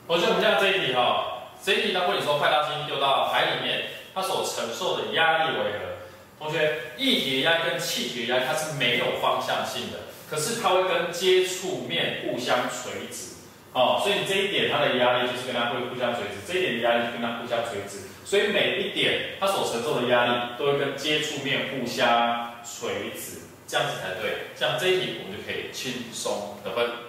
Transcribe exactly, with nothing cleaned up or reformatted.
同学们，我们看这一题哈、哦，这一题它问你说快大星丢到海里面，它所承受的压力为何？同学，液体的压力跟气体的压力它是没有方向性的，可是它会跟接触面互相垂直。哦，所以你这一点它的压力就是跟它会互相垂直，这一点的压力就跟它互相垂直，所以每一点它所承受的压力都会跟接触面互相垂直，这样子才对。这样这一题我们就可以轻松得分。